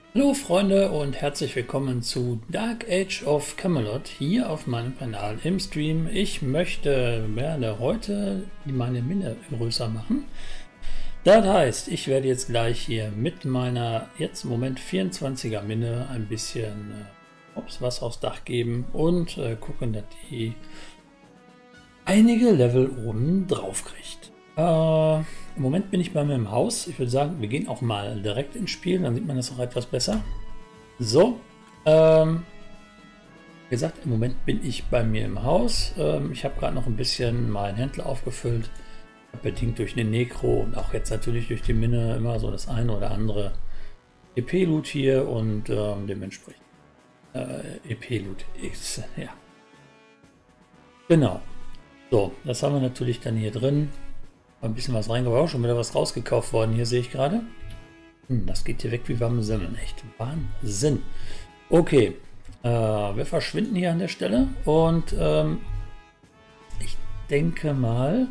Hallo Freunde und herzlich willkommen zu Dark Age of Camelot hier auf meinem Kanal im Stream. Ich werde heute meine Mine größer machen. Das heißt, ich werde jetzt gleich hier mit meiner jetzt im Moment 24er Mine ein bisschen was aufs Dach geben und gucken, dass die einige Level oben drauf kriegt. Im Moment bin ich bei mir im Haus. Ich würde sagen, wir gehen auch mal direkt ins Spiel, dann sieht man das auch etwas besser. So, wie gesagt, im Moment bin ich bei mir im Haus. Ich habe gerade noch ein bisschen meinen Händler aufgefüllt, bedingt durch den Necro und auch jetzt natürlich durch die Mine immer so das eine oder andere EP-Loot hier und dementsprechend EP-Loot X, ja. Genau. So, das haben wir natürlich dann hier drin. Ein bisschen was reingebaut, schon wieder was rausgekauft worden, hier sehe ich gerade. Das geht hier weg wie warme Semmeln, echt Wahnsinn. Okay, wir verschwinden hier an der Stelle und ich denke mal,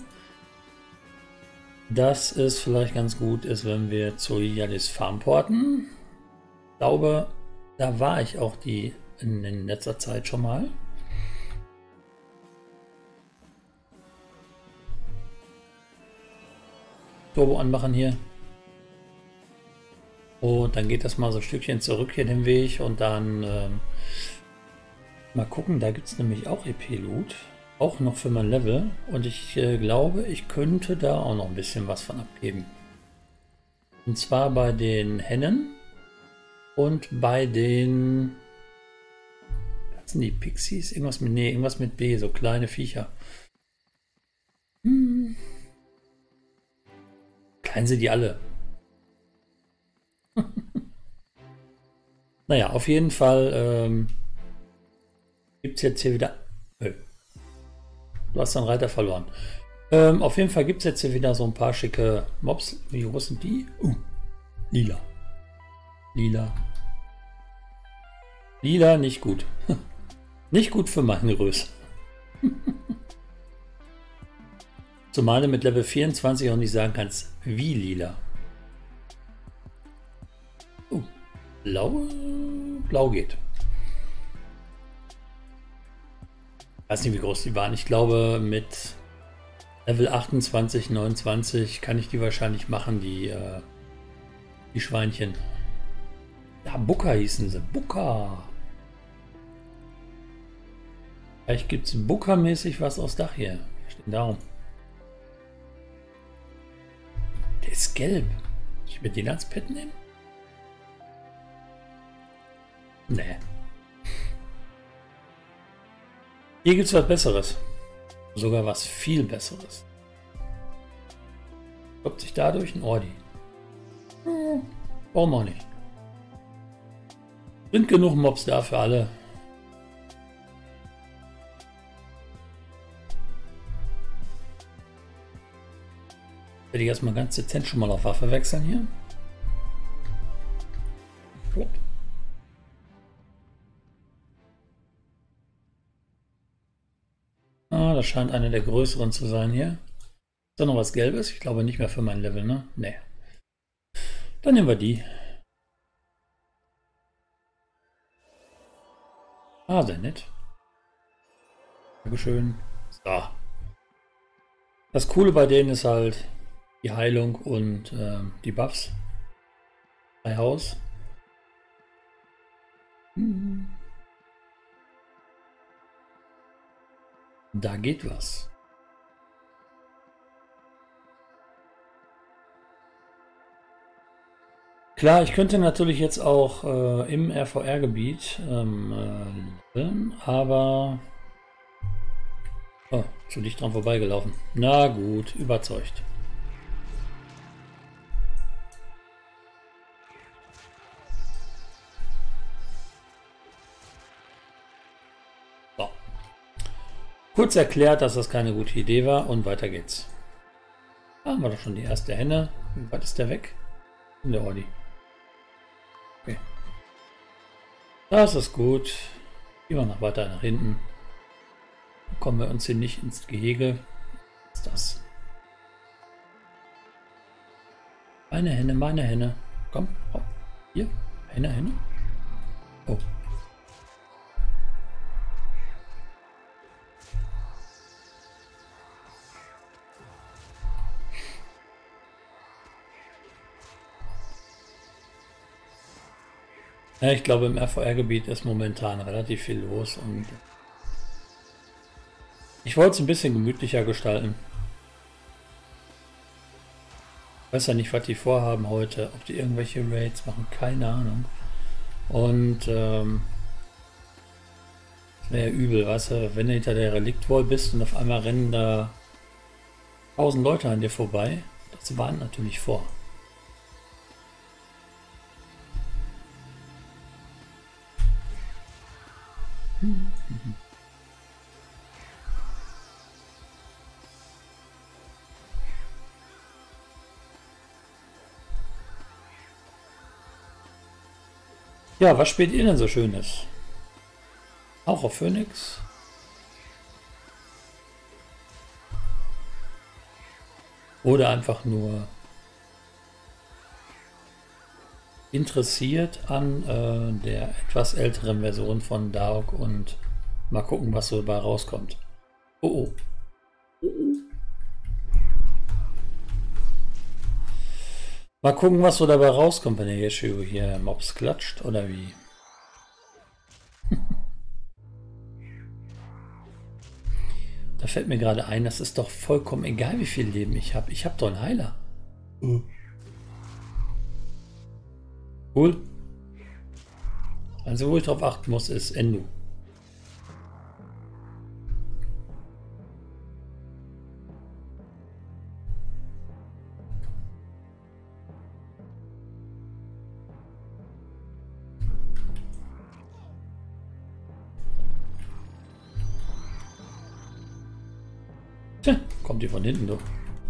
dass es vielleicht ganz gut ist, wenn wir zu Yalis Farm porten. Ich glaube, da war ich auch in letzter Zeit schon mal. Turbo anmachen hier. Und dann geht das mal so ein Stückchen zurück hier den Weg und dann mal gucken, da gibt es nämlich auch EP-Loot. Auch noch für mein Level. Und ich glaube, ich könnte da auch noch ein bisschen was von abgeben. Und zwar bei den Hennen und bei den... Was sind die Pixies? Irgendwas mit B, so kleine Viecher. Klein sind die alle. Naja, auf jeden Fall gibt es jetzt hier wieder... Du hast einen Reiter verloren. Auf jeden Fall gibt es jetzt hier wieder so ein paar schicke Mobs. Wie groß sind die? Lila. Lila. Lila, nicht gut. Nicht gut für meine Größe. Zumal du mit Level 24 auch nicht sagen kannst, wie lila. Blau geht. Ich weiß nicht, wie groß die waren. Ich glaube, mit Level 28, 29 kann ich die wahrscheinlich machen, die Schweinchen. Ja, Booker hießen sie. Booker. Vielleicht gibt es Booker-mäßig was aufs Dach hier. Steht darum. Der ist gelb. Ich will den als Pet nehmen? Nee. Hier gibt es was Besseres. Sogar was viel Besseres. Stoppt sich dadurch ein Ordi. Warum auch nicht? Sind genug Mobs da für alle. Werde ich erstmal ganz dezent schon mal auf Waffe wechseln hier. Gut. Ah, das scheint eine der größeren zu sein hier. Ist da noch was Gelbes? Ich glaube nicht mehr für mein Level, ne? Nee. Dann nehmen wir die. Ah, sehr nett. Dankeschön. So. Das Coole bei denen ist halt die Heilung und die Buffs. Bei Haus. Da geht was. Klar, ich könnte natürlich jetzt auch im RVR-Gebiet aber... Oh, zu dicht dran vorbeigelaufen. Na gut, überzeugt. So. Kurz erklärt, dass das keine gute Idee war und weiter geht's. Da haben wir doch schon die erste Henne. Wie weit ist der weg? In der Ordi. Okay. Das ist gut. Gehen wir noch weiter nach hinten. Dann kommen wir uns hier nicht ins Gehege. Was ist das? Meine Henne, meine Henne. Komm, hopp. Hier. Henne, Henne? Oh. Ja, ich glaube, im RVR-Gebiet ist momentan relativ viel los und ich wollte es ein bisschen gemütlicher gestalten. Ich weiß ja nicht, was die vorhaben heute, ob die irgendwelche Raids machen, keine Ahnung. Und wäre übel, weißt du, wenn du hinter der Reliktwall bist und auf einmal rennen da 1000 Leute an dir vorbei, das warnt natürlich vor. Ja, was spielt ihr denn so Schönes? Auch auf Phoenix? Oder einfach nur interessiert an der etwas älteren Version von Dark und mal gucken, was so dabei rauskommt. Oh oh. Mal gucken, was so dabei rauskommt, wenn der Yeshua hier Mobs klatscht, oder wie? Da fällt mir gerade ein, das ist doch vollkommen egal, wie viel Leben ich habe. Ich habe doch einen Heiler. Cool. Also wo ich drauf achten muss, ist Endu. Tja, kommt die von hinten durch.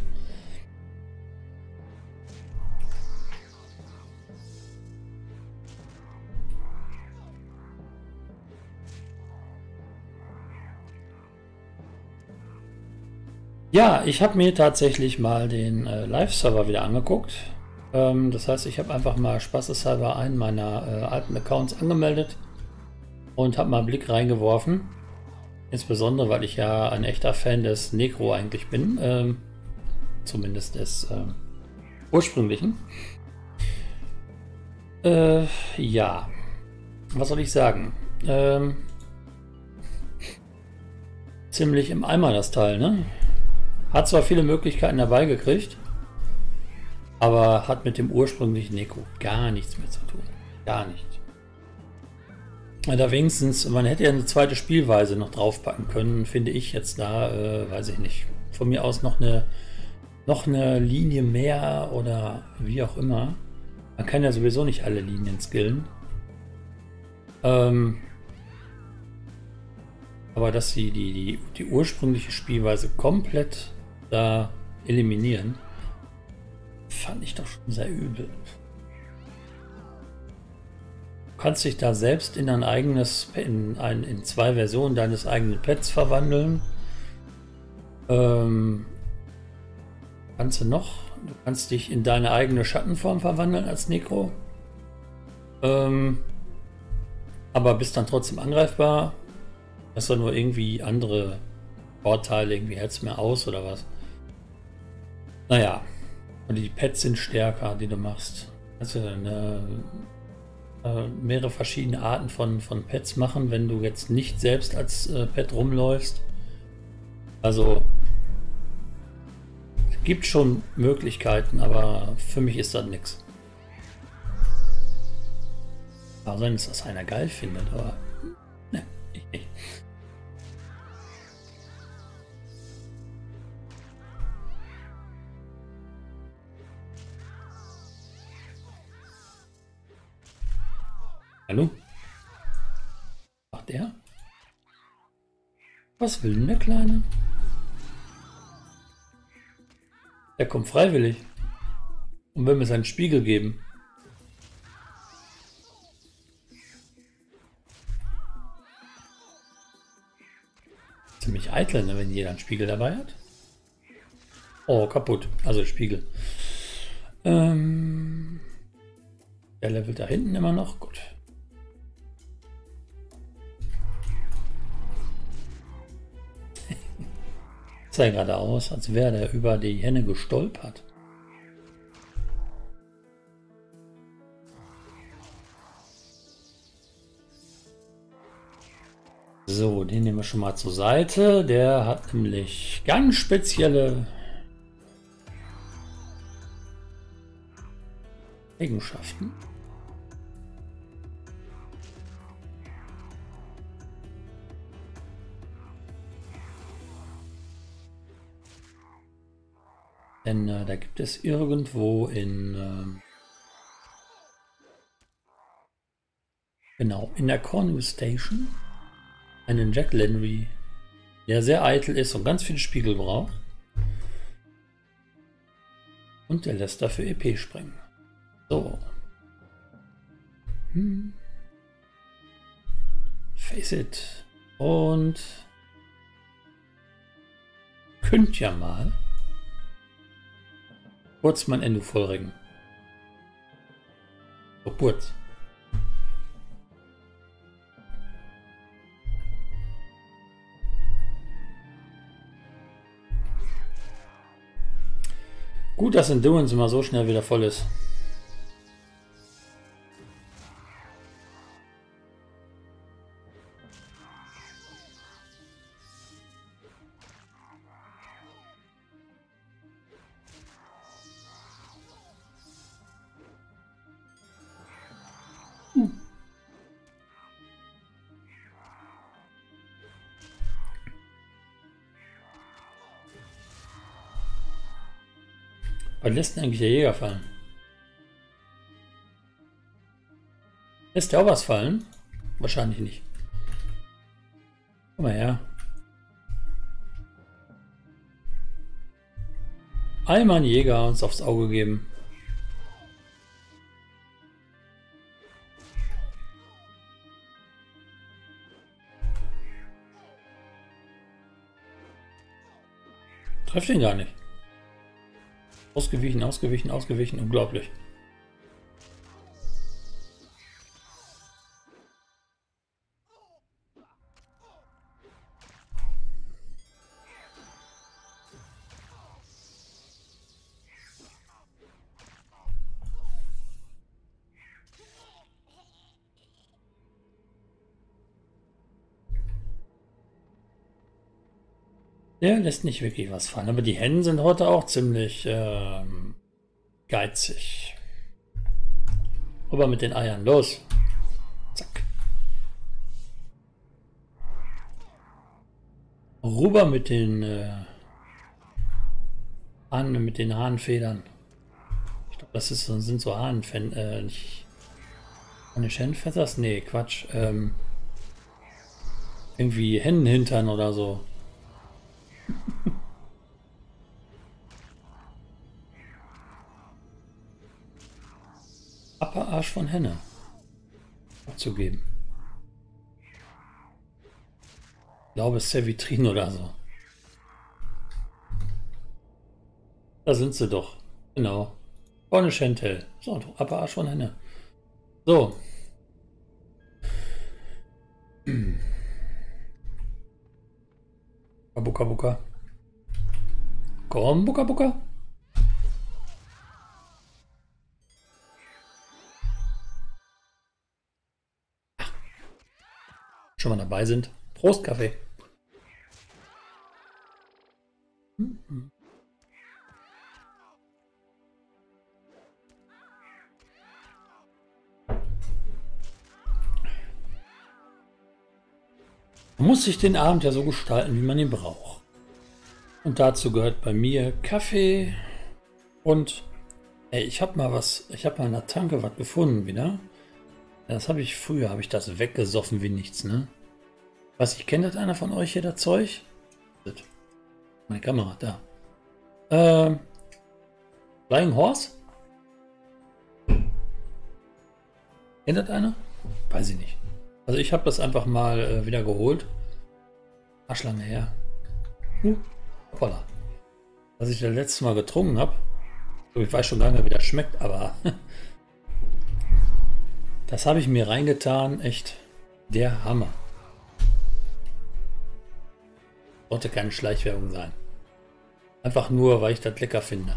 Ja, ich habe mir tatsächlich mal den Live-Server wieder angeguckt. Das heißt, ich habe einfach mal spaßeshalber einen meiner alten Accounts angemeldet und habe mal einen Blick reingeworfen. Insbesondere, weil ich ja ein echter Fan des Necro eigentlich bin. Zumindest des ursprünglichen. Ja, was soll ich sagen? Ziemlich im Eimer das Teil, ne? Hat zwar viele Möglichkeiten dabei gekriegt, aber hat mit dem ursprünglichen Necro gar nichts mehr zu tun. Gar nicht. Da wenigstens, man hätte ja eine zweite Spielweise noch draufpacken können, finde ich jetzt da, weiß ich nicht. Von mir aus noch eine Linie mehr oder wie auch immer. Man kann ja sowieso nicht alle Linien skillen. Aber dass sie die ursprüngliche Spielweise komplett da eliminieren, fand ich doch schon sehr übel. Du kannst dich da selbst in ein eigenes, in zwei Versionen deines eigenen Pets verwandeln. Kannst du noch? Du kannst dich in deine eigene Schattenform verwandeln als Necro. Aber bist dann trotzdem angreifbar. Hast du nur irgendwie andere Vorteile, irgendwie hältst du mehr aus oder was? Naja, und die Pets sind stärker, die du machst. Also mehrere verschiedene Arten von Pets machen, wenn du jetzt nicht selbst als Pet rumläufst. Also es gibt schon Möglichkeiten, aber für mich ist das nichts. Kann sein, dass das einer geil findet, aber ne, ich nicht. Hallo? Ach, der? Was will denn der Kleine? Der kommt freiwillig und will mir seinen Spiegel geben. Ziemlich eitel, ne, wenn jeder einen Spiegel dabei hat. Oh, kaputt. Also Spiegel. Der levelt da hinten immer noch. Gut. Sah ja gerade aus, als wäre der über die Henne gestolpert. So, den nehmen wir schon mal zur Seite. Der hat nämlich ganz spezielle Eigenschaften. Denn da gibt es irgendwo in genau in der Cornwall Station einen Jack Landry, der sehr eitel ist und ganz viele Spiegel braucht. Und der lässt dafür EP springen. So. Face it. Und könnt ja mal kurz mein Ende vollregen. So kurz. Gut, dass Endurance immer so schnell wieder voll ist. Was lässt denn eigentlich der Jäger fallen? Lässt der auch was fallen? Wahrscheinlich nicht. Komm mal her. Einmal ein Jäger uns aufs Auge geben. Treff den gar nicht. Ausgewichen, ausgewichen, ausgewichen. Unglaublich. Der lässt nicht wirklich was fallen, aber die Hennen sind heute auch ziemlich geizig. Rüber mit den Eiern, los. Zack. Rüber mit den Hahnfedern. Ich glaube, das sind so Hahnfedern, nicht Schennfetters? Nee, Quatsch. Irgendwie Hennenhintern oder so. Apperarsch von Henne abzugeben. Ich glaube, es ist Servitrin oder so. Da sind sie doch. Genau. Vorne Chantel. So, Apperarsch von Henne. So. Buka Buka. Komm, Buka Buka. Schon mal dabei sind. Prost, Kaffee. Man muss sich den Abend ja so gestalten, wie man ihn braucht. Und dazu gehört bei mir Kaffee und ich habe mal in der Tanke was gefunden wieder. Das habe ich früher, das weggesoffen wie nichts, ne? Was, ich kennt das einer von euch hier, das Zeug? Meine Kamera, da. Flying Horse? Kennt das einer? Weiß ich nicht. Also ich habe das einfach mal wieder geholt. Arschlange her. Hoppala. Was ich das letzte Mal getrunken habe. Ich weiß schon gar nicht mehr, wie das schmeckt, aber Das habe ich mir reingetan. Echt der Hammer. Sollte keine Schleichwerbung sein. Einfach nur, weil ich das lecker finde.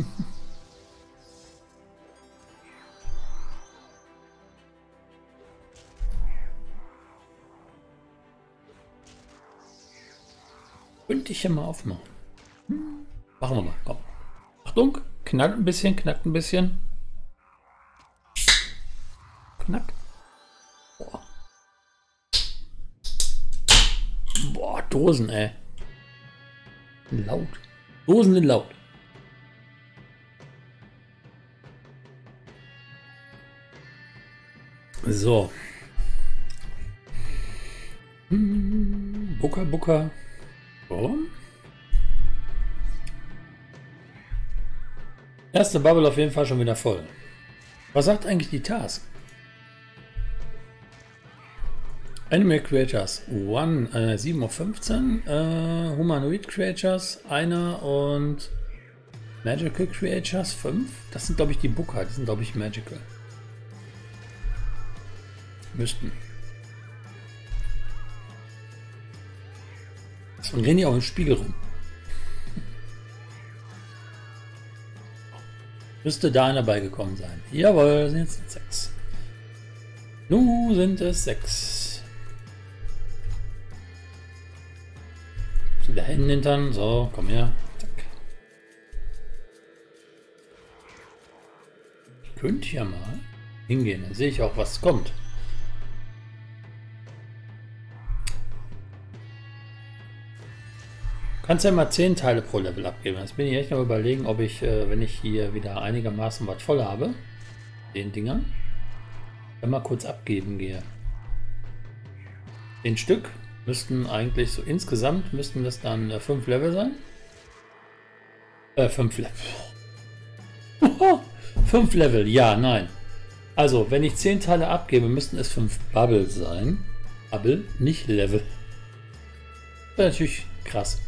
Könnte ich ja mal aufmachen. Machen wir mal, komm. Achtung, knackt ein bisschen, knackt ein bisschen. Knack. Boah. Boah, Dosen, ey. Laut. Dosen sind laut. So. Bucker, Bucker. So. Erste Bubble auf jeden Fall schon wieder voll. Was sagt eigentlich die Task? Animal Creatures 1, 7 auf 15, Humanoid Creatures 1 und Magical Creatures 5. Das sind glaube ich die Booker, die sind glaube ich Magical. Müssten. Und rennen die auch im Spiegel rum. Müsste da einer beigekommen sein. Jawohl, sind jetzt 6. Nun sind es 6. Wieder Hände hintern. So, komm her. Zack. Ich könnte hier mal hingehen. Dann sehe ich auch, was kommt. Kannst ja mal 10 Teile pro Level abgeben. Jetzt bin ich echt noch überlegen, ob ich, wenn ich hier wieder einigermaßen was voll habe, den Dingern, dann mal kurz abgeben gehe. 10 Stück müssten eigentlich so insgesamt müssten das dann 5 Level sein. 5 Level. 5 Level, ja, nein. Also, wenn ich 10 Teile abgebe, müssten es 5 Bubble sein. Bubble, nicht Level. Das wäre natürlich krass.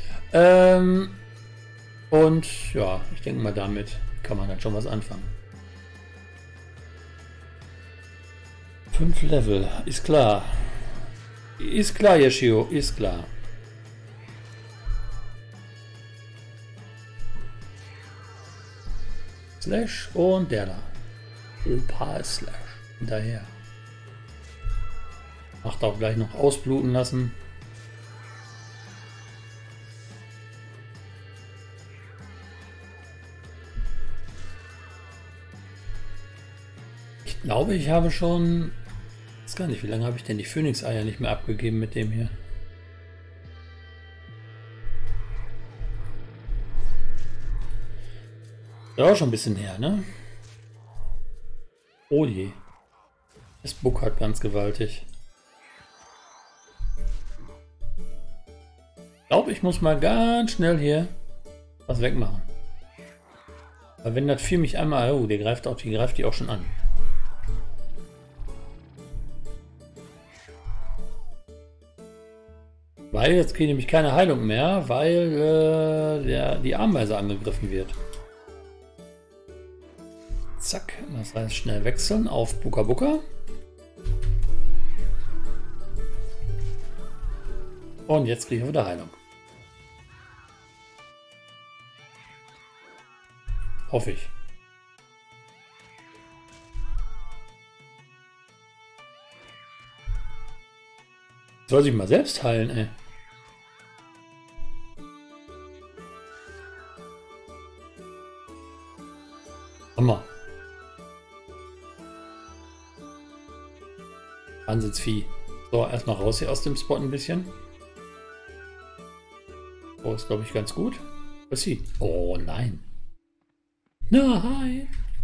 Und ja, ich denke mal, damit kann man dann schon was anfangen. 5 Level, ist klar. Ist klar, Yoshio, ist klar. Slash und der da. Opal Slash. Hinterher. Macht auch gleich noch ausbluten lassen. Ich glaube, ich habe schon... Ich weiß gar nicht, wie lange habe ich denn die Phönix-Eier nicht mehr abgegeben mit dem hier? Ja, auch schon ein bisschen her, ne? Oh je. Das buckert ganz gewaltig. Ich glaube, ich muss mal ganz schnell hier was wegmachen. Weil wenn das Vieh mich einmal... Oh, der greift die auch schon an. Weil jetzt kriege ich nämlich keine Heilung mehr, weil die Ameise angegriffen wird. Zack, das heißt schnell wechseln auf Buka Buka. Und jetzt kriege ich wieder Heilung. Hoffe ich. Soll sich mal selbst heilen, ey. Hammer. Wahnsinnsvieh. So, erstmal raus hier aus dem Spot ein bisschen. Oh, ist glaube ich ganz gut. Was ist sie? Oh nein. Nein.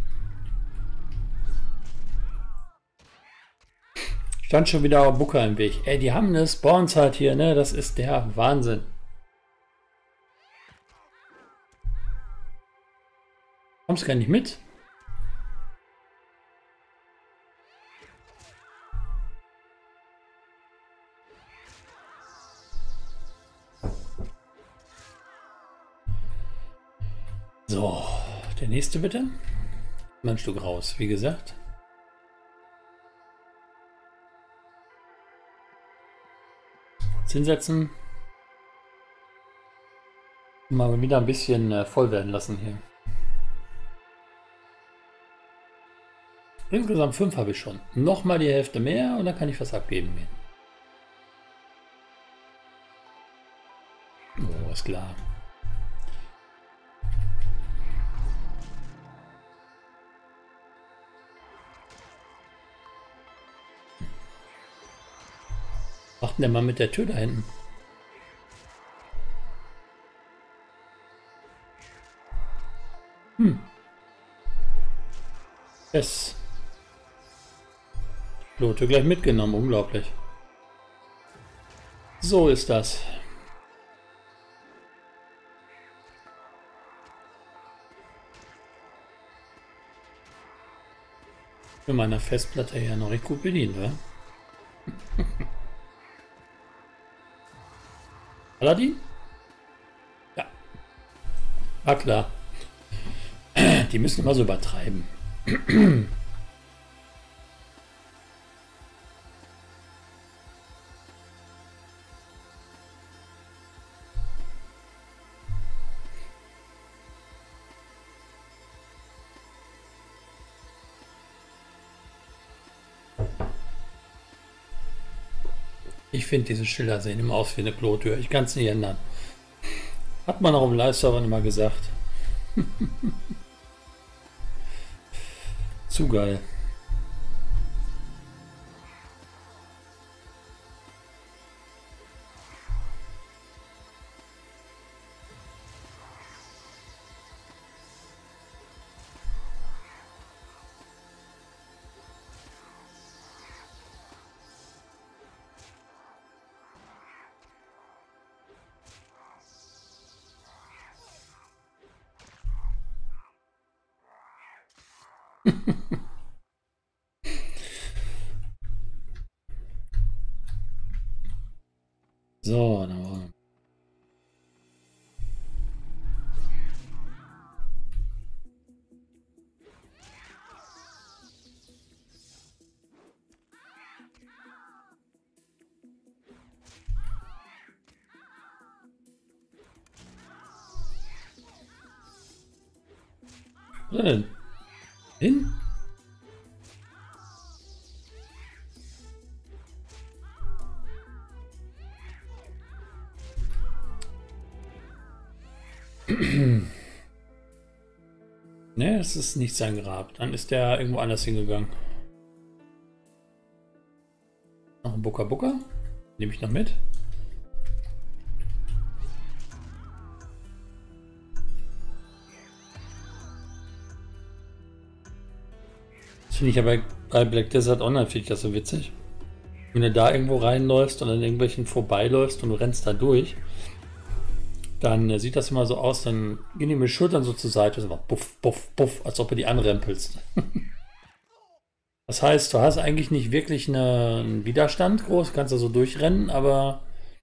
Stand schon wieder Booker im Weg. Ey, die haben eine Spawnzeit hier, ne? Das ist der Wahnsinn. Kommst gar nicht mit? So, der nächste bitte. Mal ein Stück raus, wie gesagt. hinsetzen. Mal wieder ein bisschen voll werden lassen hier. Insgesamt 5 habe ich schon. Nochmal die Hälfte mehr und dann kann ich was abgeben gehen. Oh, ist klar. Was macht denn der Mann mit der Tür da hinten? Yes. Lote gleich mitgenommen, unglaublich. So ist das. Mit meiner Festplatte ja noch recht gut bedient, wa? Aladdin? Ja. Ah klar. Die müssen immer so übertreiben. Ich finde, diese Schilder sehen immer aus wie eine Klotür. Ich kann es nicht ändern. Hat man auch im Live-Server immer gesagt. Zu geil. So, dann wollen wir. Was denn? Hin? Ne, es ist nicht sein Grab. Dann ist der irgendwo anders hingegangen. Noch ein Bucka Bucka. Nehme ich noch mit. Das finde ich aber bei Black Desert Online finde ich das so witzig. Wenn du da irgendwo reinläufst und an irgendwelchen vorbeiläufst und du rennst da durch, dann sieht das immer so aus, dann gehen die mit Schultern so zur Seite, so puff, puff, puff, als ob du die anrempelst. Das heißt, du hast eigentlich nicht wirklich einen Widerstand groß, kannst da so durchrennen, aber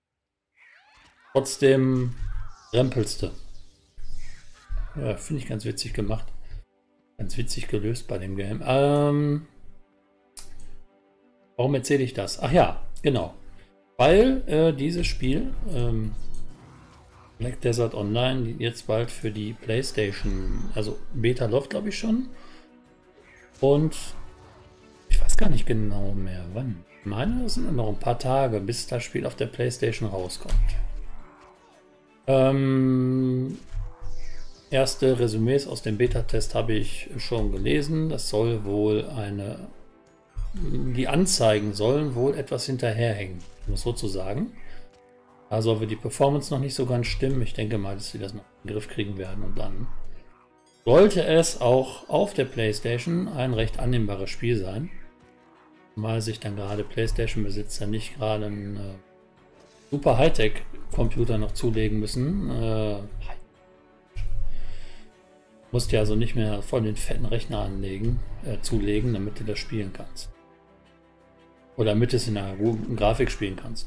trotzdem rempelst du. Ja, finde ich ganz witzig gemacht. Ganz witzig gelöst bei dem Game. Warum erzähle ich das? Ach ja, genau. Weil dieses Spiel, Black Desert Online, jetzt bald für die PlayStation, also Beta läuft glaube ich schon. Und ich weiß gar nicht genau mehr wann. Ich meine, es sind noch ein paar Tage, bis das Spiel auf der PlayStation rauskommt. Erste Resümees aus dem Beta-Test habe ich schon gelesen. Das soll wohl die Anzeigen sollen wohl etwas hinterherhängen, um es so zu sagen. Also wird die Performance noch nicht so ganz stimmen. Ich denke mal, dass sie das noch in den Griff kriegen werden und dann sollte es auch auf der PlayStation ein recht annehmbares Spiel sein. Weil sich dann gerade PlayStation-Besitzer nicht gerade einen super Hightech-Computer noch zulegen müssen. Musst ja also nicht mehr voll den fetten Rechner zulegen, damit du das spielen kannst. Oder damit du es in einer guten Grafik spielen kannst.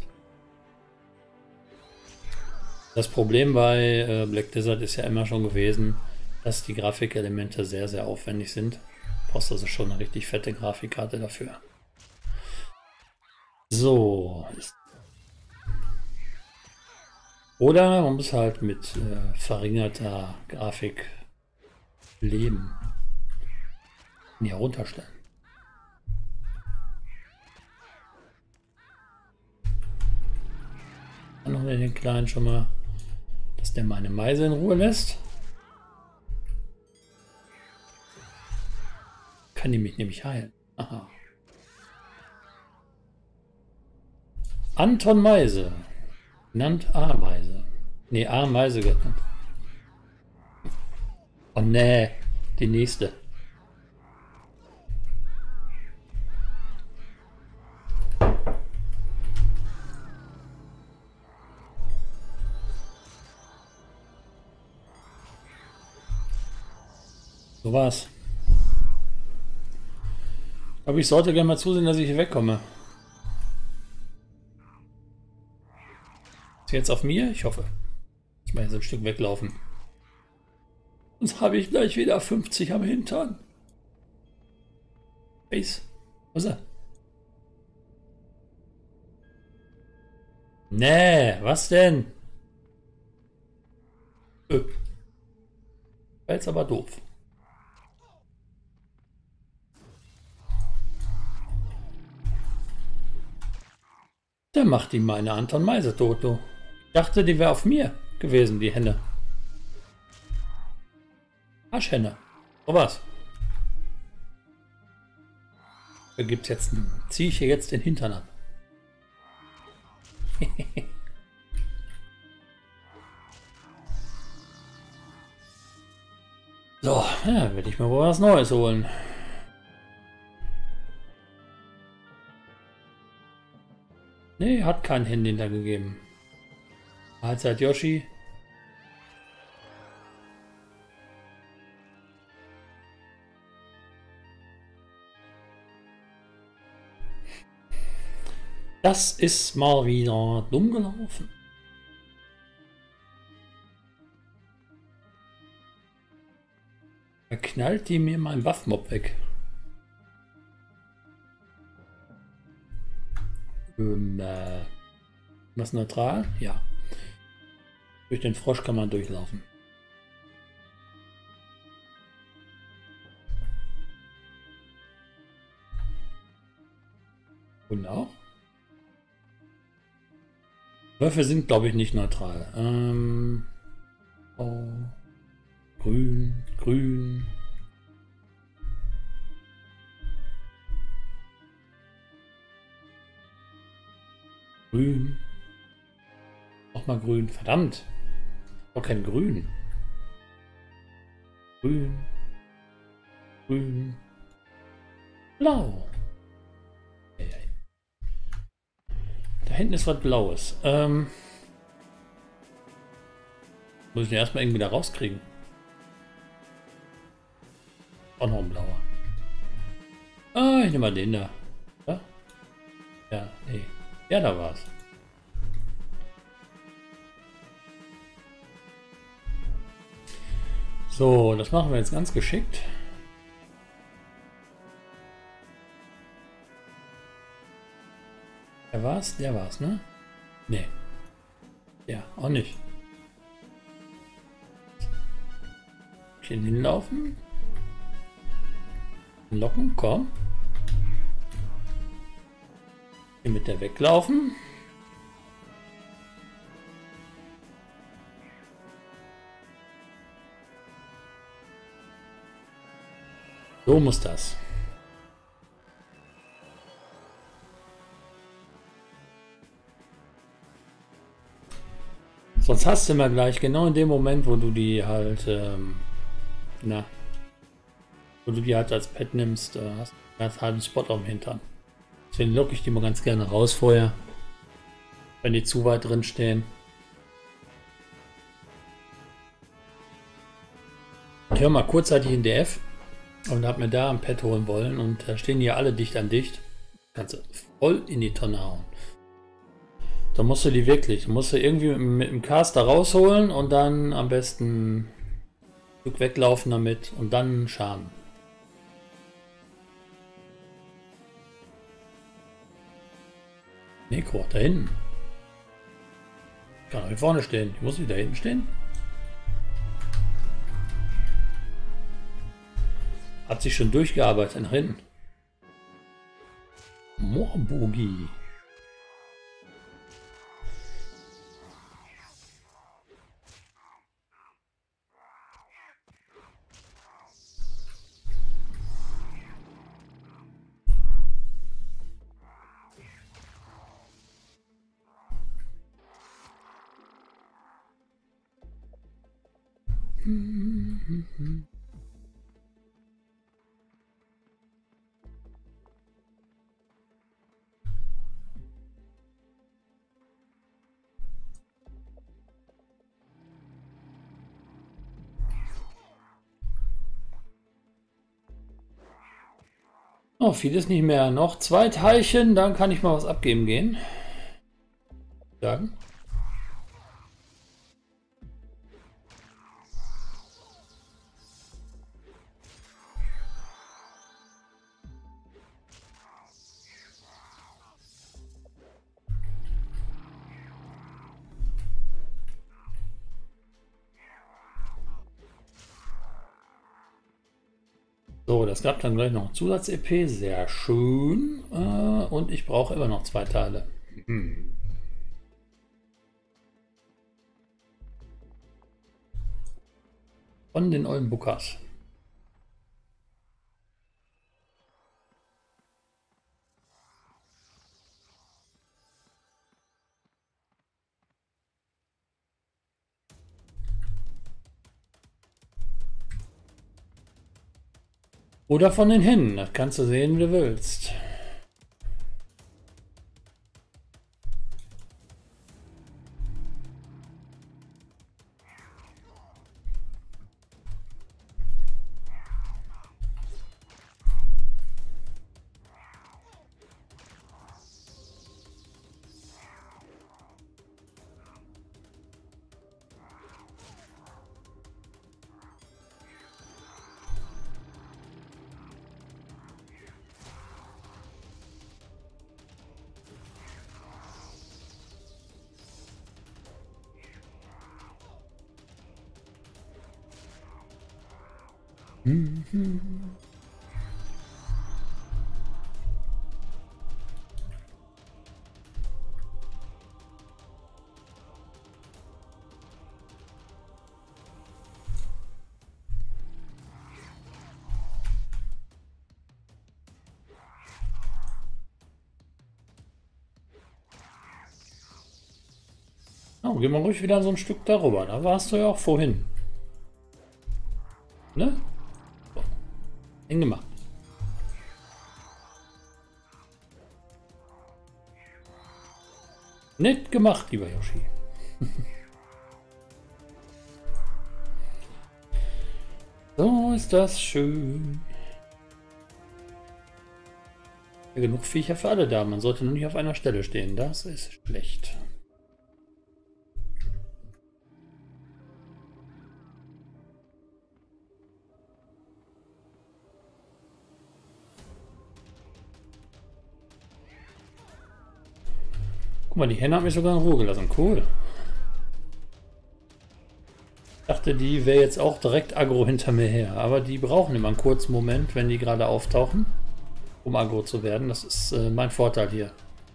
Das Problem bei Black Desert ist ja immer schon gewesen, dass die Grafikelemente sehr, sehr aufwendig sind. Du brauchst also schon eine richtig fette Grafikkarte dafür. So. Oder man muss halt mit verringerter Grafik leben. Ja, runterstellen. Dann noch den Kleinen schon mal, dass der meine Meise in Ruhe lässt. Kann die mich nämlich heilen. Aha. Anton Meise. Genannt Ameise. Nee, Ameise genannt. Oh nee, die nächste. So war's. Aber ich sollte gerne mal zusehen, dass ich hier wegkomme. Ist jetzt auf mir? Ich hoffe. Ich muss mal jetzt ein Stück weglaufen. Sonst habe ich gleich wieder 50 am Hintern. Face. Wo ist er? Nee, was denn? War jetzt aber doof. Der macht die meine Anton Meise tot, du. Ich dachte, die wäre auf mir gewesen, die Henne. Arschhenne. So was. Da gibt's jetzt ziehe ich hier jetzt den Hintern an. So, ja, werde ich mir wohl was Neues holen. Nee, hat kein Handy hintergegeben. Mahlzeit Yoshi. Das ist mal wieder dumm gelaufen. Da knallt die mir mein Waffmob weg. Was neutral? Ja. Durch den Frosch kann man durchlaufen. Und auch? Würfel sind, glaube ich, nicht neutral. Oh. Grün, grün. Grün. Nochmal grün. Verdammt. Auch kein Grün. Grün. Grün. Blau. Da hinten ist was Blaues. Muss ich den erstmal irgendwie da rauskriegen. Auch noch ein blauer. Ah, ich nehme mal den da. Ja? Ja, nee. Ja, da war's. So, das machen wir jetzt ganz geschickt. Der war's? Der war's, ne? Nee. Ja, auch nicht. Hier hinlaufen. Locken, komm. Hier mit der weglaufen. So muss das. Sonst hast du immer gleich, genau in dem Moment, wo du die halt, wo du die halt als Pet nimmst, hast du einen ganz halben Spot am Hintern. Deswegen locke ich die mal ganz gerne raus vorher, wenn die zu weit drin stehen. Ich war mal kurzzeitig in DF und habe mir da ein Pet holen wollen und da stehen hier alle dicht an dicht. Kannst du voll in die Tonne hauen. Da musst du die wirklich, musst du irgendwie mit dem Caster rausholen und dann am besten ein Stück weglaufen damit und dann Schaden. Necro, da hinten. Kann auch hier vorne stehen. Ich muss wieder hinten stehen. Hat sich schon durchgearbeitet nach hinten. Moorbogi. Oh, vieles nicht mehr. Noch 2 Teilchen, dann kann ich mal was abgeben gehen. Sagen. So, das gab dann gleich noch Zusatz-EP, sehr schön. Und ich brauche immer noch 2 Teile. Von den Oldenbuckers. Oder von den Hennen, das kannst du sehen, wie du willst. Oh, gehen wir ruhig wieder so ein Stück darüber. Da warst du ja auch vorhin. Ne? So. Eng gemacht. Nett gemacht, lieber Yoshi. So ist das schön. Ja, genug Viecher für alle da. Man sollte nur nicht auf einer Stelle stehen. Das ist schlecht. Guck mal, die Henne hat mich sogar in Ruhe gelassen. Cool. Ich dachte, die wäre jetzt auch direkt aggro hinter mir her. Aber die brauchen immer einen kurzen Moment, wenn die gerade auftauchen, um aggro zu werden. Das ist mein Vorteil hier.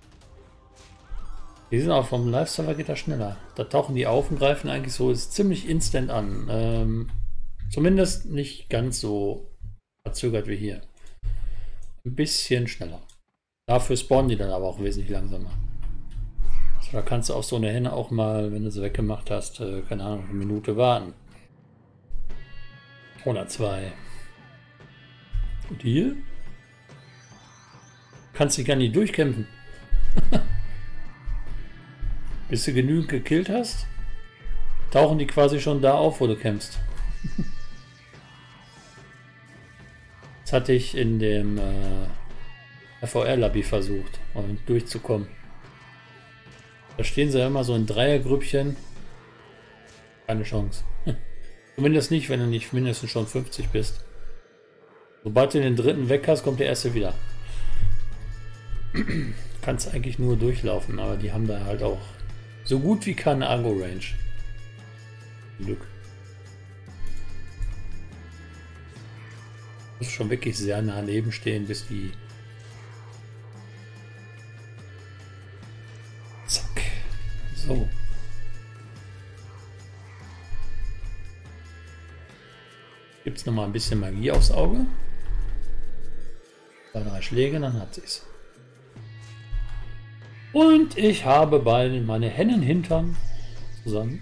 Die sind auch vom Live-Server geht das schneller. Da tauchen die auf und greifen eigentlich so ist ziemlich instant an. Zumindest nicht ganz so verzögert wie hier. Ein bisschen schneller. Dafür spawnen die dann aber auch wesentlich langsamer. Da kannst du auf so eine Henne auch mal, wenn du sie weggemacht hast, keine Ahnung, eine Minute warten. Oder 2. Und hier? Kannst dich gar nicht durchkämpfen. Bis du genügend gekillt hast, tauchen die quasi schon da auf, wo du kämpfst. Das hatte ich in dem FVR-Lobby versucht, um durchzukommen. Da stehen sie ja immer so in Dreiergrüppchen. Keine Chance. Zumindest nicht, wenn du nicht mindestens schon 50 bist. Sobald du den dritten weg hast, kommt der erste wieder. Du kannst eigentlich nur durchlaufen, aber die haben da halt auch So gut wie keine Argo-Range. Glück. Muss schon wirklich sehr nah neben stehen, bis die... Zack. So. Gibt es nochmal ein bisschen Magie aufs Auge. 2, 3 Schläge, dann hat sie es. Und ich habe bald meine Hennenhintern zusammen.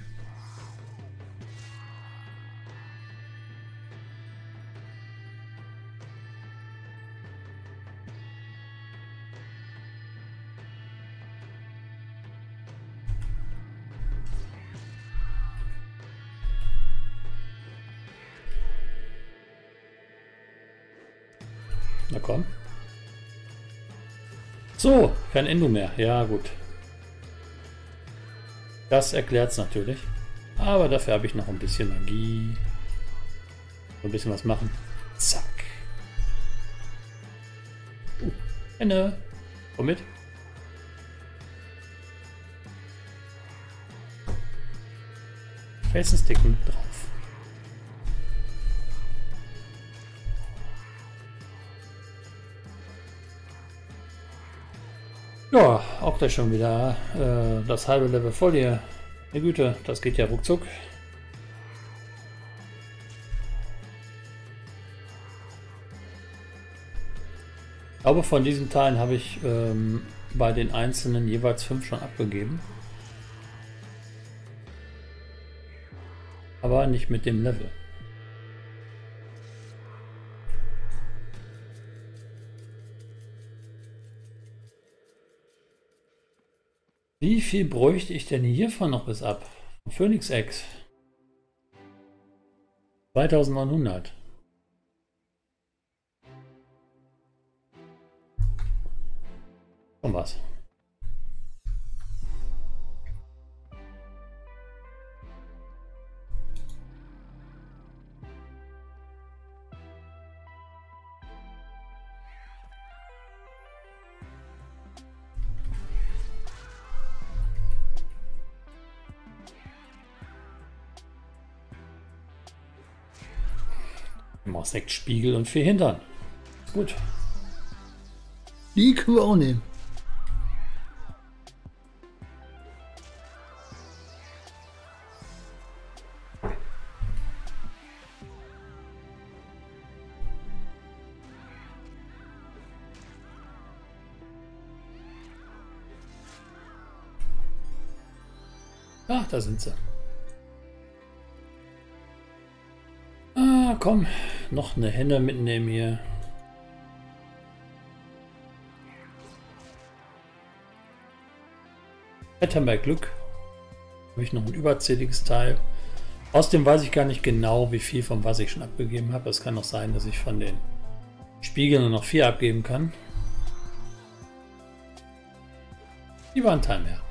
Na komm. So, kein Endo mehr. Ja, gut. Das erklärt es natürlich. Aber dafür habe ich noch ein bisschen Magie. Ein bisschen was machen. Zack. Henne. Komm mit. Felsensticken drauf. Ja, auch gleich schon wieder das halbe Level voll hier. Meine Güte, das geht ja ruckzuck. Ich glaube, von diesen Teilen habe ich bei den einzelnen jeweils 5 schon abgegeben. Aber nicht mit dem Level. Wie viel bräuchte ich denn hiervon noch bis ab? Phoenix X. 2900. Und was? Sekt, Spiegel und 4 Hintern. Gut. Die können wir auch nehmen. Ach, da sind sie. Ah, komm. Noch eine Henne mitnehmen hier. Hätten wir Glück. Habe ich noch ein überzähliges Teil. Außerdem weiß ich gar nicht genau, wie viel von was ich schon abgegeben habe. Es kann auch sein, dass ich von den Spiegeln nur noch 4 abgeben kann. Lieber ein Teil mehr.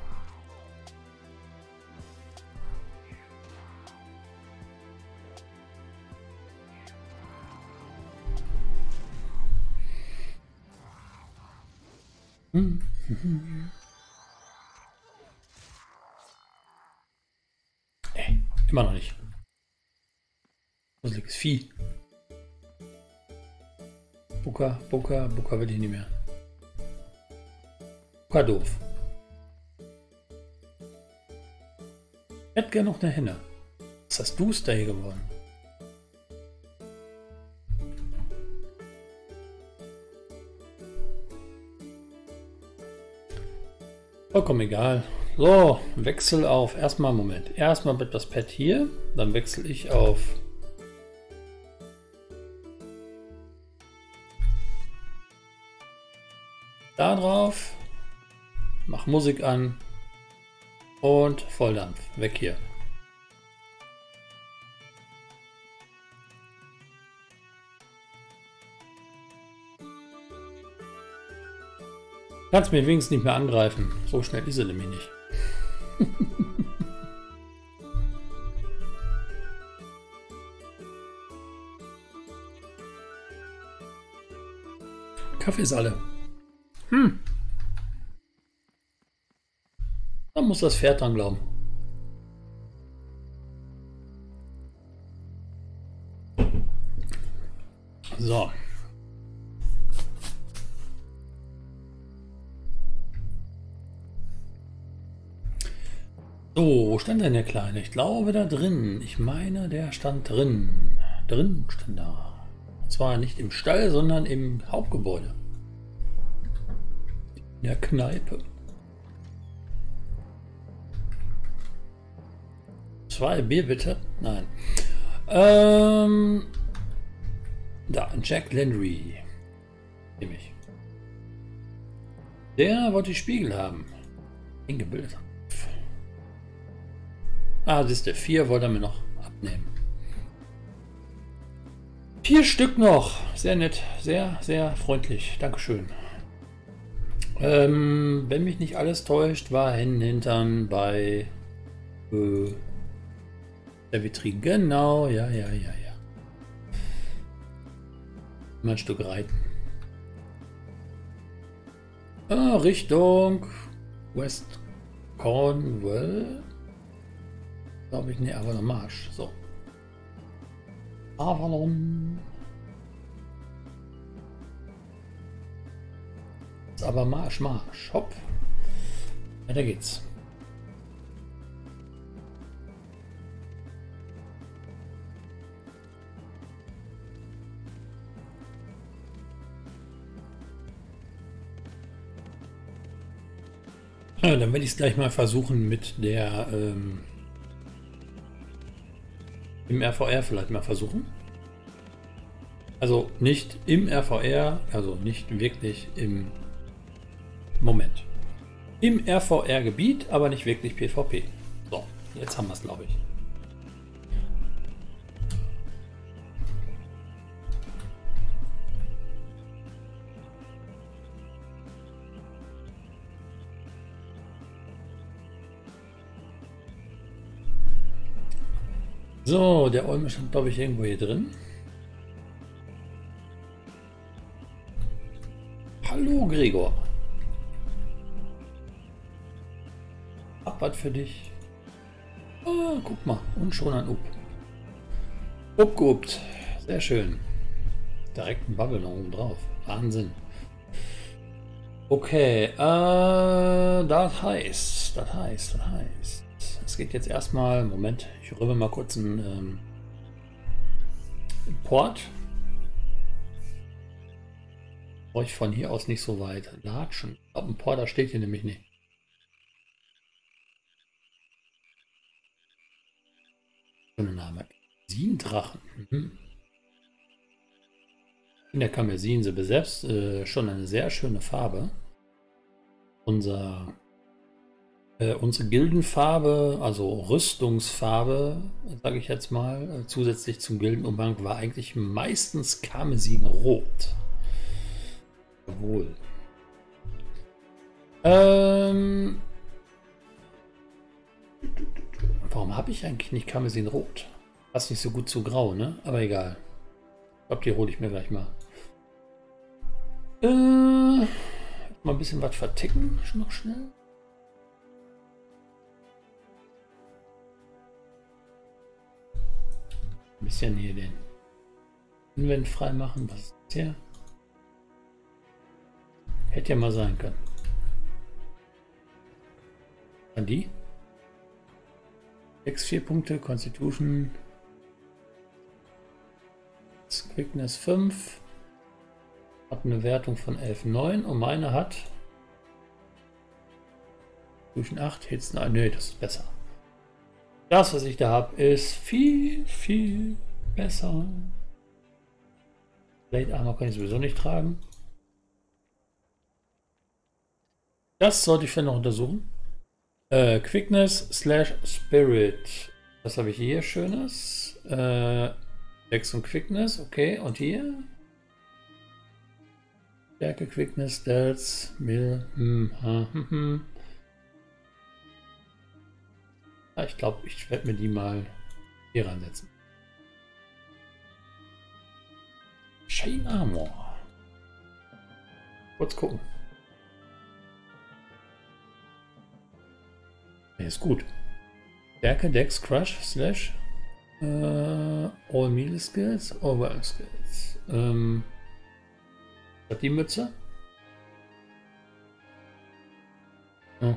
Nee, immer noch nicht. Gruseliges Vieh. Buka will ich nicht mehr. Buka doof. Ich hätte gerne noch eine Henne. Was hast du da hier geworden? Vollkommen egal. So, Wechsel auf. Erstmal, Moment. Erstmal wird das Pad hier. Dann wechsle ich auf. Da drauf. Mach Musik an. Und Volldampf. Weg hier. Kannst mir wenigstens nicht mehr angreifen. So schnell ist sie nämlich nicht. Kaffee ist alle. Da muss das Pferd dran glauben. So. So, wo stand denn der Kleine? Ich glaube da drin. Ich meine, der stand drin. Drin stand da. Und zwar nicht im Stall, sondern im Hauptgebäude. In der Kneipe. 2 Bier bitte? Nein. Da, Jack Landry. Nämlich. Der wollte die Spiegel haben. Eingebildet. Ah, siehste, 4 wollte er mir noch abnehmen. 4 Stück noch. Sehr nett. Sehr, sehr freundlich. Dankeschön. Wenn mich nicht alles täuscht, war Hintern bei der Vitrine. Genau, ja. Mal ein Stück reiten. Richtung West Cornwall. Glaube ich, ne, Avalon Marsch. So. Avalon. Ist aber Marsch. Hopp. Weiter geht's. Ja, dann werde ich es gleich mal versuchen mit der im RVR vielleicht mal versuchen. Also nicht im RVR, also nicht wirklich im Moment. Im RVR-Gebiet, aber nicht wirklich PvP. So, jetzt haben wir es, glaube ich. So, der Olme stand, glaube ich, irgendwo hier drin. Hallo Gregor. Hab was für dich. Ah, guck mal. Und schon ein Up. Upgehupt. Sehr schön. Direkt ein Bubble noch oben drauf. Wahnsinn. Okay. Das heißt. Es geht jetzt erstmal. Moment. Ich rüber mal kurz einen Port. Brauche ich von hier aus nicht so weit latschen. Ich glaube, ein Porter steht hier nämlich nicht. Schöner Name. Kammersindrachen. In der Kammersinse selbst schon eine sehr schöne Farbe. Unsere Gildenfarbe, also Rüstungsfarbe, sage ich jetzt mal, zusätzlich zum Gildenumhang war eigentlich meistens Karmesinrot. Jawohl. Warum habe ich eigentlich nicht Karmesinrot? Passt nicht so gut zu Grau, ne? Aber egal. Ich glaube, die hole ich mir gleich mal. Mal ein bisschen was verticken, noch schnell. Ein bisschen hier den Invent frei machen. Was ist das hier? Hätte ja mal sein können. An die? 6 Punkte, Constitution. Quickness 5. Hat eine Wertung von 11,9 und meine hat Constitution 8, Hits 9. Nö, das ist besser. Das, was ich da habe, ist viel, viel besser. Blade Armor kann ich sowieso nicht tragen. Das sollte ich vielleicht noch untersuchen. Quickness / Spirit. Was habe ich hier Schönes? 6 und Quickness, okay. Und hier? Stärke, Quickness, Stealth, Mill. Ja, ich glaube, ich werde mir die mal hier reinsetzen. Chain Armor. Kurz gucken. ist gut. Stärke, Dex, Crush, Slash. All Melee Skills, Overall Skills. Hat die Mütze? Oh.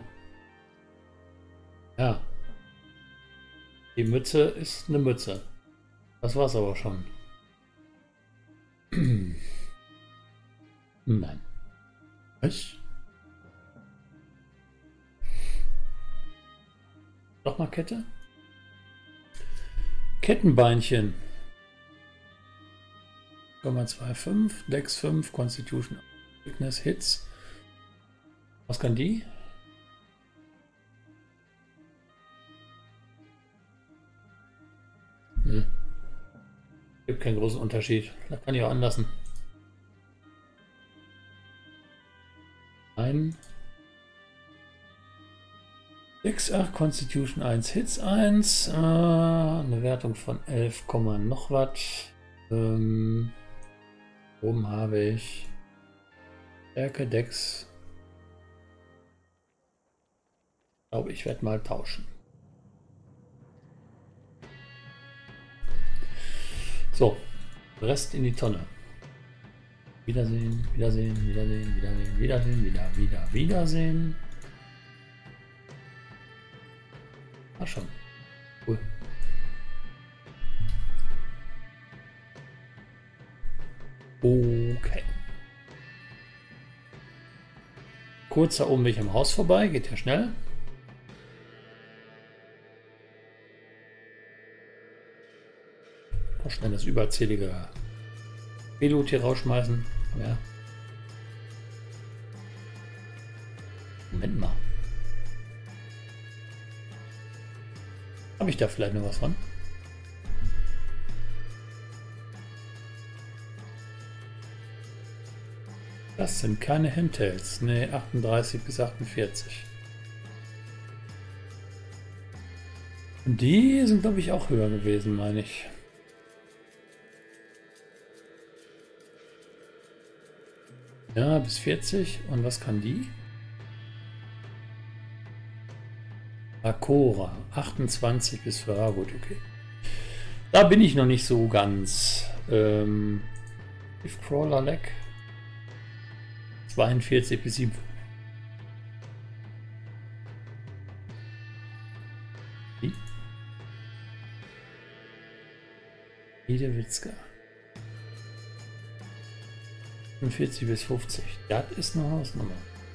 Ja. Die Mütze ist eine Mütze. Das war's aber schon. Nein. Was? Nochmal Kette? Kettenbeinchen. 0,25, Dex 5, Constitution, Fitness, Hits. Was kann die? Gibt keinen großen Unterschied. Da kann ich auch anlassen. Ein Dex 8, Constitution 1, Hits 1, eine Wertung von 11, noch was. Oben habe ich Stärke, Dex. Ich glaube, ich werde mal tauschen. So, Rest in die Tonne. Wiedersehen, Wiedersehen, Wiedersehen, Wiedersehen, Wiedersehen, Wiedersehen. Ah, schon. Cool. Okay. Kurzer Umweg im Haus vorbei, geht ja schnell. Mal schnell das überzählige Pilot hier rausschmeißen. Ja. Moment mal. Habe ich da vielleicht noch was von? Das sind keine Handhelds. Ne, 38 bis 48. Und die sind, glaube ich, auch höher gewesen, meine ich. Ja, bis 40. Und was kann die? Akora, 28 bis gut, okay. Da bin ich noch nicht so ganz. If Crawler Leg 42 bis 7. Wiedewitzka. 45 bis 50. Das ist eine Hausnummer.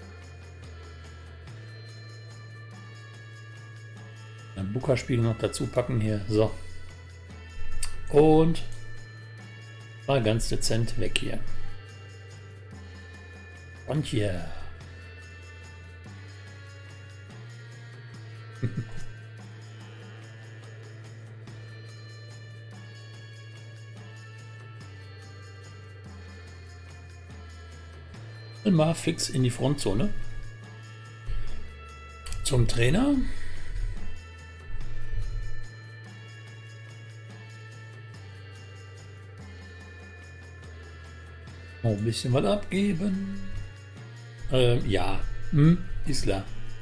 Ein Booker-Spiel noch dazu packen hier. So. Und mal ganz dezent weg hier. Und hier. Mal fix in die Frontzone. Zum Trainer. Noch ein bisschen was abgeben. Ja, ist klar.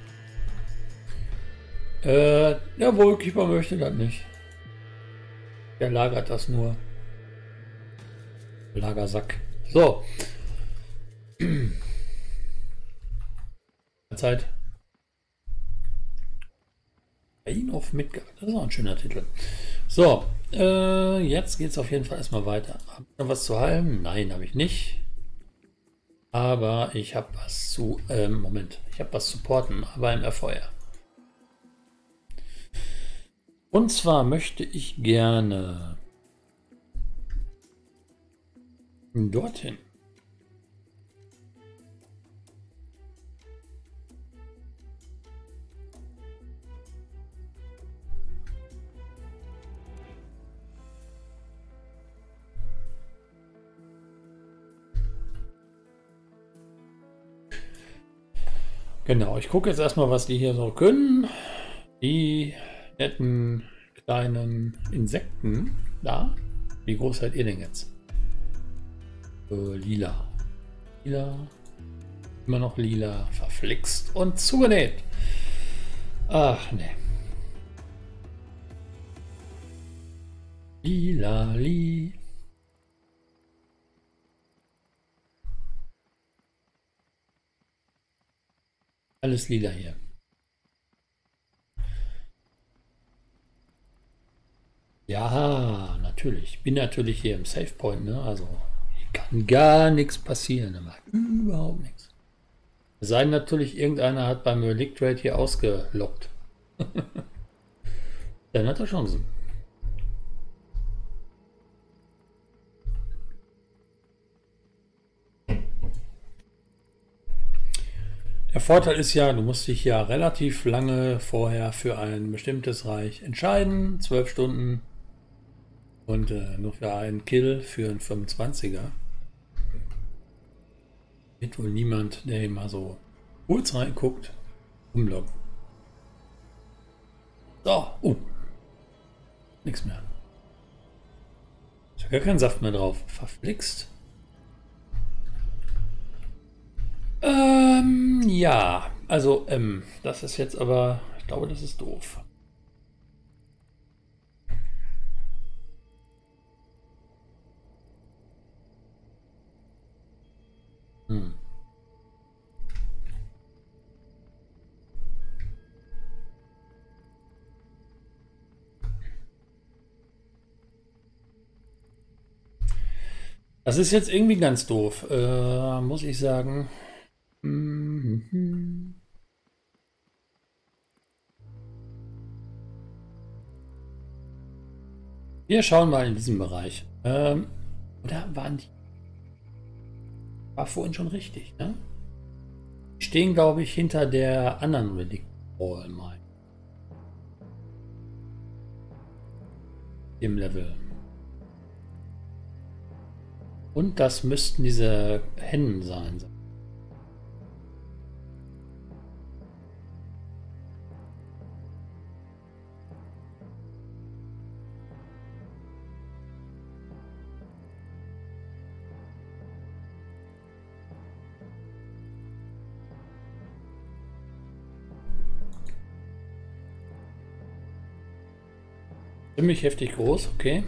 Der Wohlkeeper möchte das nicht. Der lagert das nur. Lagersack. So. Zeit. Reign of Midgard. Das ist auch ein schöner Titel. So, jetzt geht es auf jeden Fall erstmal weiter. Habe ich noch was zu heilen? Nein, habe ich nicht. Aber ich habe was zu... Moment. Ich habe was zu porten, aber im Erfeuer. Und zwar möchte ich gerne dorthin. Genau, ich gucke jetzt erstmal, was die hier so können. Die netten kleinen Insekten da. Wie groß seid ihr denn jetzt? Lila. Lila. Immer noch lila. Verflixt und zugenäht. Ach ne. Lila. Alles lila hier. Ja, natürlich. Ich bin natürlich hier im Save Point, ne? Also hier kann gar nichts passieren. Aber überhaupt nichts. Es sei denn natürlich, irgendeiner hat beim Relic Trade hier ausgelockt. Dann hat er Chancen. Der Vorteil ist ja, du musst dich ja relativ lange vorher für ein bestimmtes Reich entscheiden. 12 Stunden. Und nur für einen Kill für einen 25er. Wird wohl niemand, der mal so kurz reinguckt, umloggen. So, nichts mehr. Ist ja gar kein Saft mehr drauf. Verflixt. Ja, also, das ist jetzt aber, ich glaube, das ist doof. Das ist jetzt irgendwie ganz doof, muss ich sagen. Wir schauen mal in diesem Bereich. Oder waren die? War vorhin schon richtig, ne? Die stehen, glaube ich, hinter der anderen Relic Ball Mine. Im Level. Und das müssten diese Hennen sein. Ziemlich heftig groß, okay.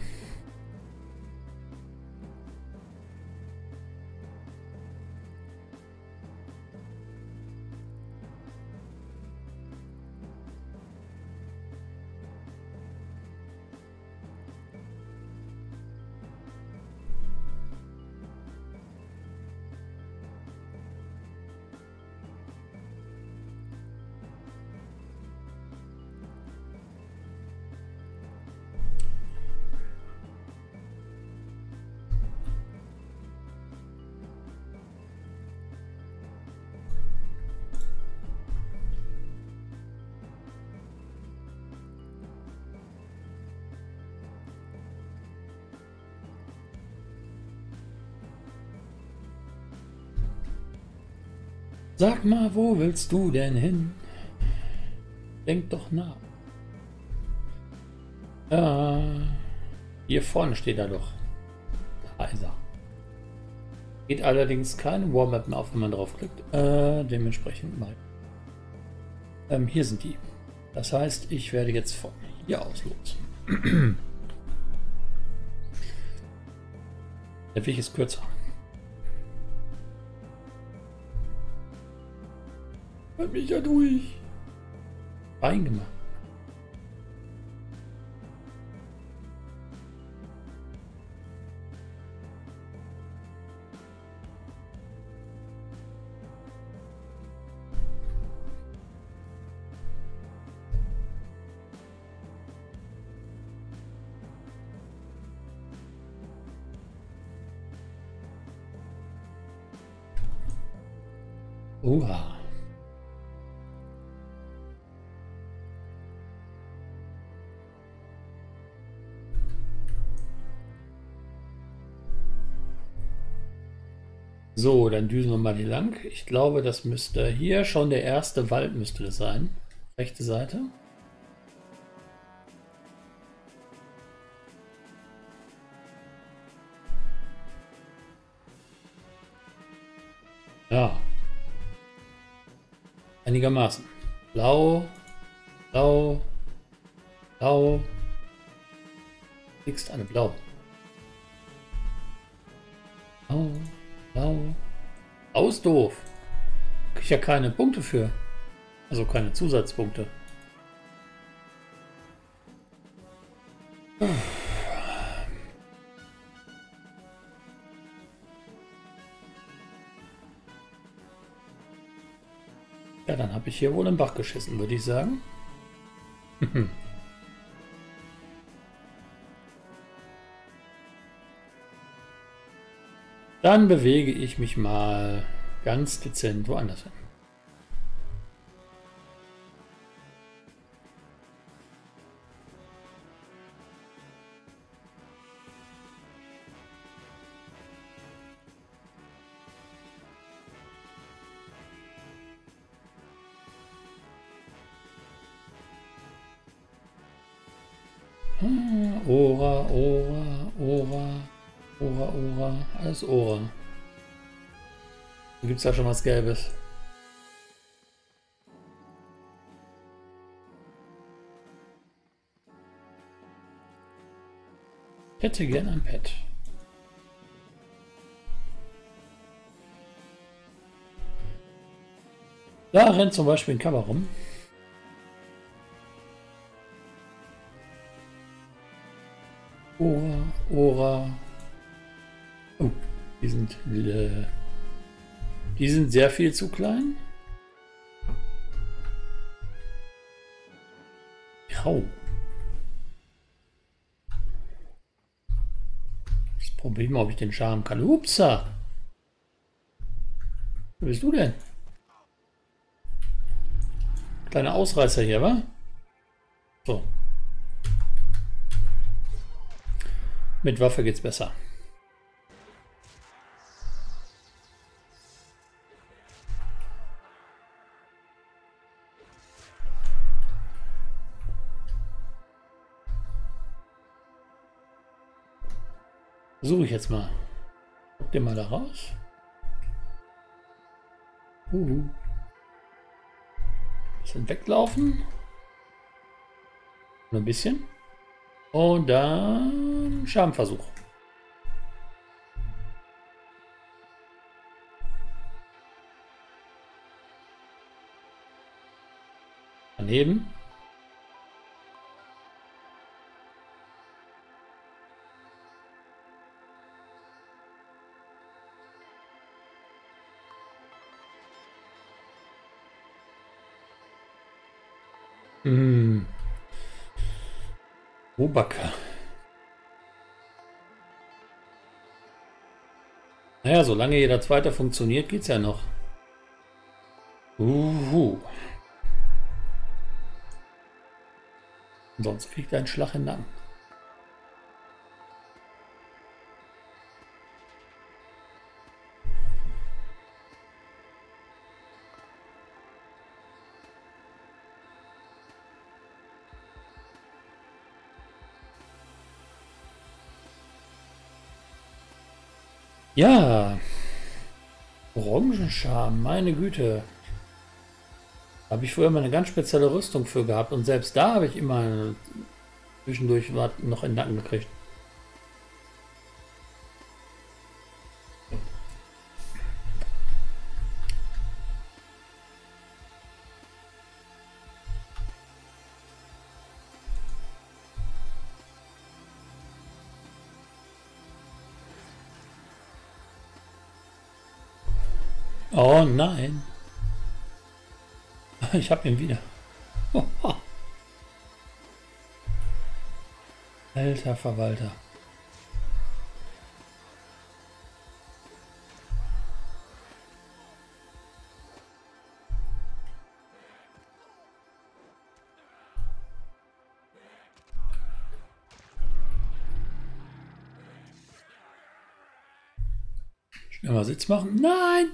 Sag mal, wo willst du denn hin? Denk doch nach. Hier vorne steht er doch. Da ist er. Geht allerdings keine Warmap mehr auf, wenn man draufklickt. Dementsprechend mal. Hier sind die. Das heißt, ich werde jetzt von hier aus los. Der Weg ist kürzer. Hat mich ja durch. Reingemacht. Oha. So, dann düsen wir mal hier lang. Ich glaube, das müsste hier schon der erste Wald müsste das sein. Rechte Seite. Ja. Einigermaßen. Blau, Blau. Blau. Kriegst eine Blau. Blau. Blau. Blau ist doof. Krieg ich ja keine Punkte für. Also keine Zusatzpunkte. Ja, dann habe ich hier wohl im Bach geschissen, würde ich sagen. Dann bewege ich mich mal ganz dezent woanders hin. Ora, Ora, Ora, Ora, Ora, alles Ora. Da gibt es ja schon was Gelbes. Ich hätte gern ein Pet. Da rennt zum Beispiel ein Cover rum. Ora, Ora. Oh, die sind sehr viel zu klein. Grau. Das Problem, ob ich den Charme kann. Upsa. Wo bist du denn? Kleiner Ausreißer hier, wa? So. Mit Waffe geht's besser. Suche ich jetzt mal. Guck dir mal da raus. Bisschen weglaufen. Nur ein bisschen. Und dann Schamversuch. Daneben. Robaka. Naja, solange jeder zweite funktioniert, geht's ja noch. Sonst kriegt er einen Schlag in den Nacken. Ja, Orangenscham, meine Güte. Da habe ich früher mal eine ganz spezielle Rüstung für gehabt und selbst da habe ich immer zwischendurch noch in den Nacken gekriegt. Oh nein. Ich habe ihn wieder. Alter Verwalter. Schnell mal Sitz machen. Nein!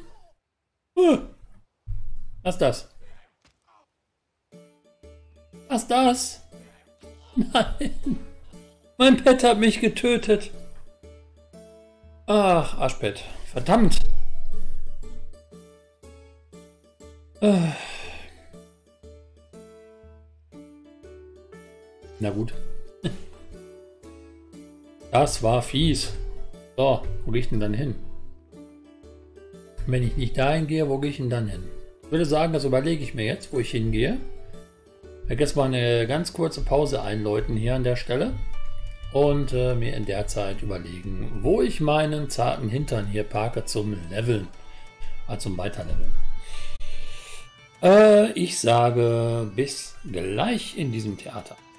Was ist das? Was ist das? Nein! Mein Pet hat mich getötet. Ach, Arschpet. Verdammt! Na gut. Das war fies. So, wo gehe ich denn dann hin? Wenn ich nicht dahin gehe, wo gehe ich denn dann hin? Ich würde sagen, das überlege ich mir jetzt, wo ich hingehe. Ich werde jetzt mal eine ganz kurze Pause einläuten hier an der Stelle. Und mir in der Zeit überlegen, wo ich meinen zarten Hintern hier parke zum Leveln. Also zum Weiterleveln. Ich sage bis gleich in diesem Theater.